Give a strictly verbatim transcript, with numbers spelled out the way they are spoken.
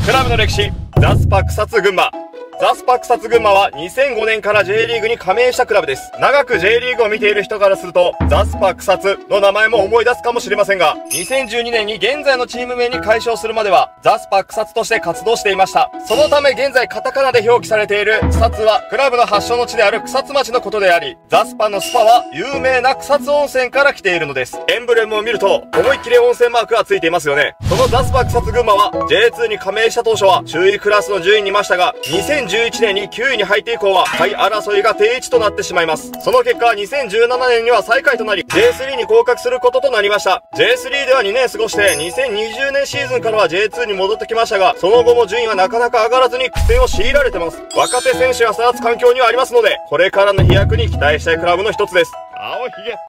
クラブの歴史、ザスパ草津群馬。ザスパ草津群馬はにせんごねんから J リーグに加盟したクラブです。長く J リーグを見ている人からすると、ザスパ草津の名前も思い出すかもしれませんが、にせんじゅうにねんに現在のチーム名に改称するまでは、ザスパ草津として活動していました。そのため現在カタカナで表記されている草津は、クラブの発祥の地である草津町のことであり、ザスパのスパは有名な草津温泉から来ているのです。エンブレムを見ると、思いっきり温泉マークがついていますよね。そのザスパ草津群馬は、ジェイツー に加盟した当初は、中位クラスの順位にいましたが、にせんじゅういちねんにきゅういに入って以降は、下位争いが定位置となってしまいます。その結果、にせんじゅうななねんには最下位となり、ジェイスリー に降格することとなりました。ジェイスリー ではにねん過ごして、にせんにじゅうねんシーズンからは ジェイツー に戻ってきましたが、その後も順位はなかなか上がらずに苦戦を強いられてます。若手選手が育つ環境にはありますので、これからの飛躍に期待したいクラブの一つです。青ひげ。